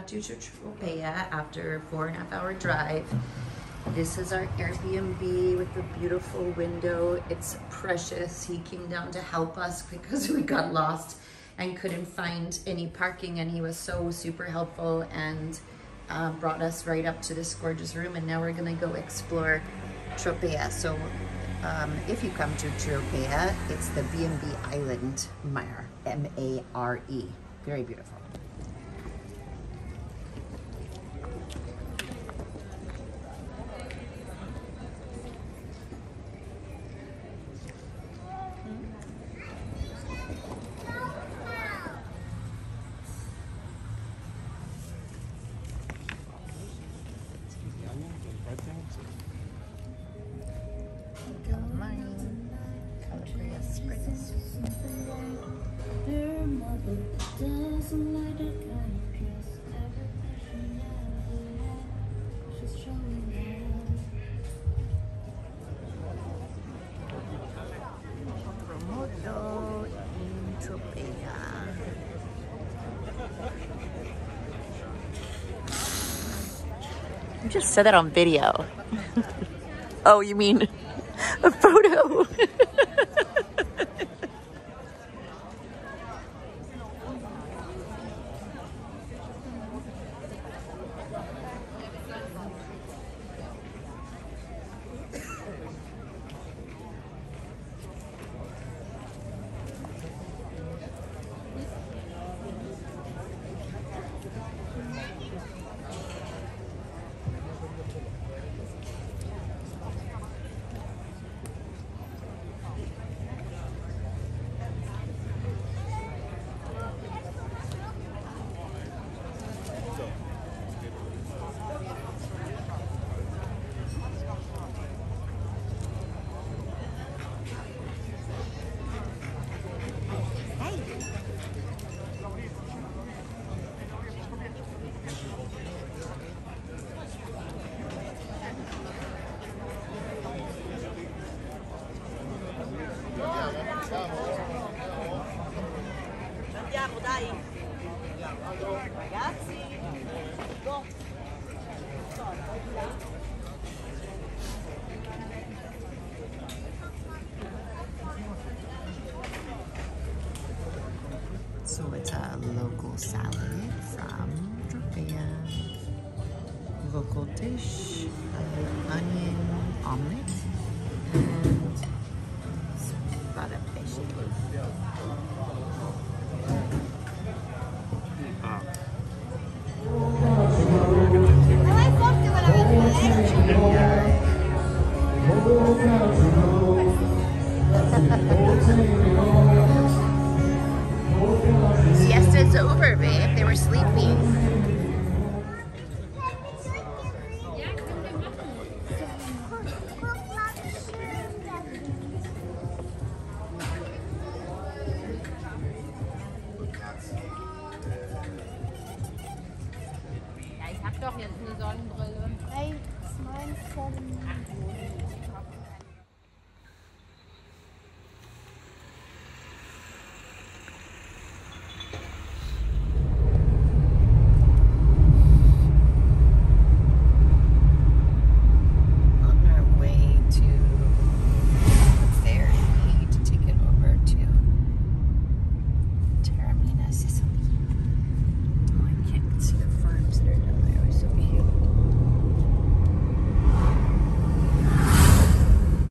got to Tropea after a 4.5-hour drive. This is our Airbnb with the beautiful window. It's precious. He came down to help us because we got lost and couldn't find any parking, and he was so super helpful and brought us right up to this gorgeous room. And now we're gonna go explore Tropea. So if you come to Tropea, it's the B&B Island Mare, M-A-R-E. Very beautiful. You just said that on video. Oh, you mean a photo? Andiamo, dai. Ragazzi. Go. So it's a local salad from Tropea. Local dish, onion omelet, and spada fish. Siesta's over, babe. They were sleeping. Ja, ich hab doch jetzt eine Sonnenbrille. 1,97.